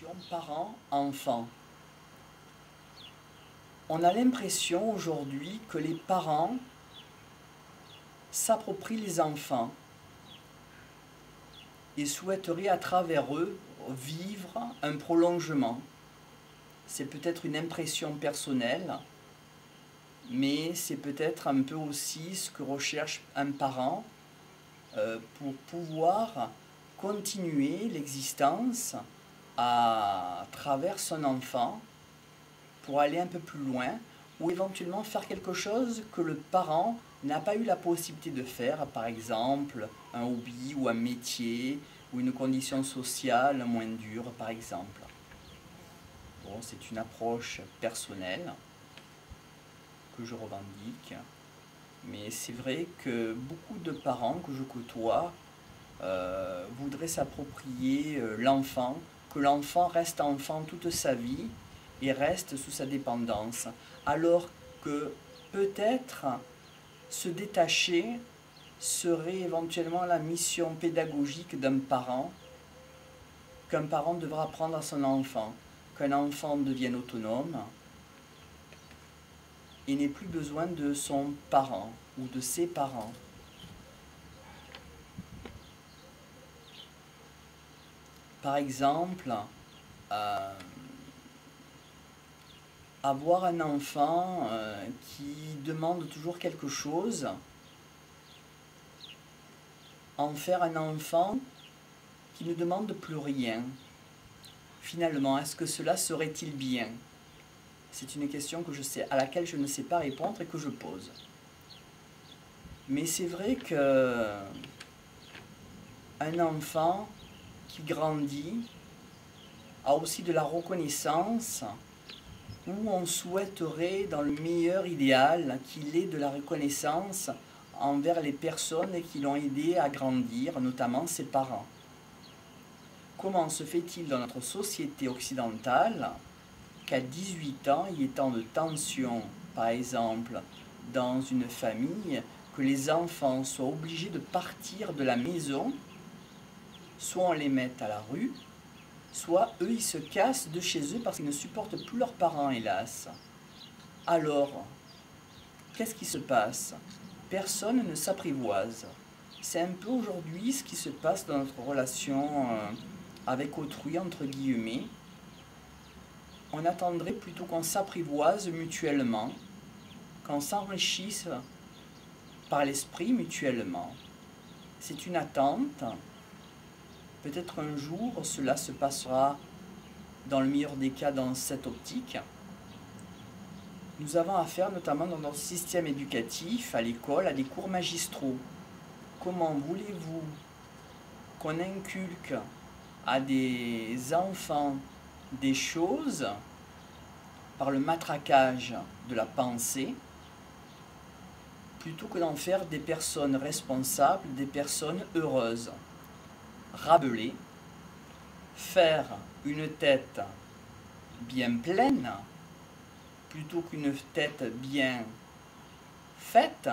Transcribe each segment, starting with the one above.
relation parent-enfant. On a l'impression aujourd'hui que les parents s'approprient les enfants et souhaiteraient à travers eux vivre un prolongement. C'est peut-être une impression personnelle, mais c'est peut-être un peu aussi ce que recherche un parent pour pouvoir continuer l'existence à travers son enfant, pour aller un peu plus loin, ou éventuellement faire quelque chose que le parent n'a pas eu la possibilité de faire, par exemple un hobby ou un métier, ou une condition sociale moins dure, par exemple. Bon, c'est une approche personnelle que je revendique, mais c'est vrai que beaucoup de parents que je côtoie voudraient s'approprier l'enfant, que l'enfant reste enfant toute sa vie et reste sous sa dépendance, alors que peut-être se détacher serait éventuellement la mission pédagogique d'un parent, qu'un parent devra apprendre à son enfant, qu'un enfant devienne autonome et n'ait plus besoin de son parent ou de ses parents. Par exemple, avoir un enfant qui demande toujours quelque chose, en faire un enfant qui ne demande plus rien. Finalement, est-ce que cela serait-il bien? C'est une question à laquelle je ne sais pas répondre et que je pose. Mais c'est vrai que un enfant qui grandit a aussi de la reconnaissance, où on souhaiterait, dans le meilleur idéal, qu'il ait de la reconnaissance envers les personnes qui l'ont aidé à grandir, notamment ses parents. Comment se fait-il dans notre société occidentale qu'à 18 ans, il y ait tant de tensions, par exemple, dans une famille, que les enfants soient obligés de partir de la maison, soit on les met à la rue, soit eux, ils se cassent de chez eux parce qu'ils ne supportent plus leurs parents, hélas. Alors, qu'est-ce qui se passe? Personne ne s'apprivoise. C'est un peu aujourd'hui ce qui se passe dans notre relation avec autrui, entre guillemets. On attendrait plutôt qu'on s'apprivoise mutuellement, qu'on s'enrichisse par l'esprit mutuellement. C'est une attente. Peut-être un jour, cela se passera, dans le meilleur des cas, dans cette optique. Nous avons affaire, notamment dans notre système éducatif, à l'école, à des cours magistraux. Comment voulez-vous qu'on inculque à des enfants des choses par le matraquage de la pensée, plutôt que d'en faire des personnes responsables, des personnes heureuses? Rabelais, faire une tête bien pleine, plutôt qu'une tête bien faite,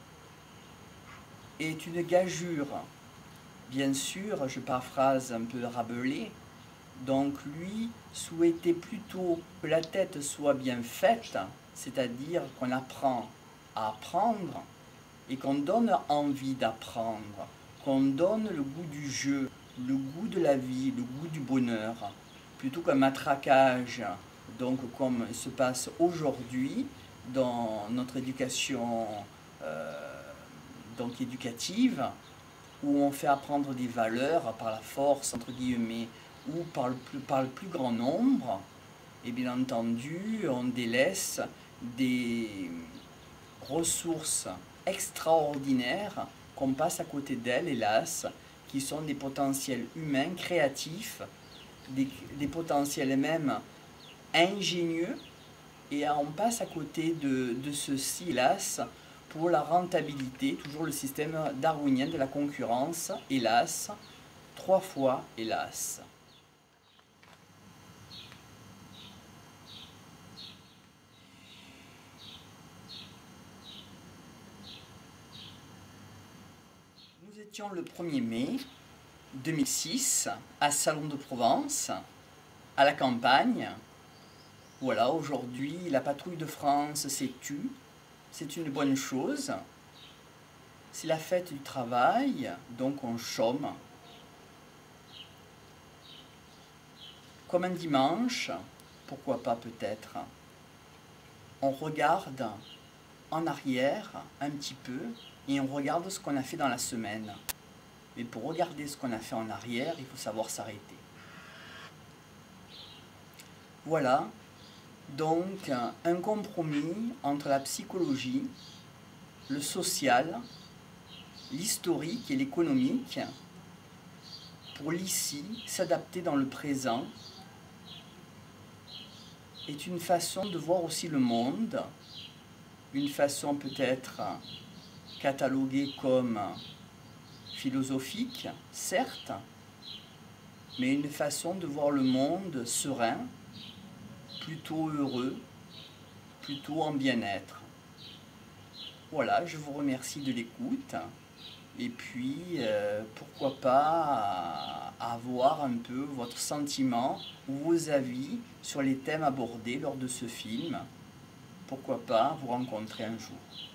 est une gageure. Bien sûr, je paraphrase un peu Rabelais, donc lui souhaitait plutôt que la tête soit bien faite, c'est-à-dire qu'on apprend à apprendre et qu'on donne envie d'apprendre, qu'on donne le goût du jeu, le goût de la vie, le goût du bonheur, plutôt qu'un matraquage, donc comme il se passe aujourd'hui dans notre éducation donc éducative, où on fait apprendre des valeurs par la force, entre guillemets, ou par le plus grand nombre, et bien entendu, on délaisse des ressources extraordinaires qu'on passe à côté d'elles, hélas, qui sont des potentiels humains, créatifs, des potentiels même ingénieux, et on passe à côté de ceci, hélas, pour la rentabilité, toujours le système darwinien de la concurrence, hélas, 3 fois hélas. Nous étions le 1er mai 2006 à Salon de Provence, à la campagne. Voilà, aujourd'hui, la patrouille de France s'est tue. C'est une bonne chose. C'est la fête du travail, donc on chôme. Comme un dimanche, pourquoi pas peut-être, on regarde en arrière un petit peu et on regarde ce qu'on a fait dans la semaine. Mais pour regarder ce qu'on a fait en arrière, il faut savoir s'arrêter. Voilà, donc un compromis entre la psychologie, le social, l'historique et l'économique, pour l'ici, s'adapter dans le présent, est une façon de voir aussi le monde, une façon peut-être cataloguée comme philosophique, certes, mais une façon de voir le monde serein, plutôt heureux, plutôt en bien-être. Voilà, je vous remercie de l'écoute. Et puis, pourquoi pas avoir un peu votre sentiment ou vos avis sur les thèmes abordés lors de ce film. Pourquoi pas vous rencontrer un jour.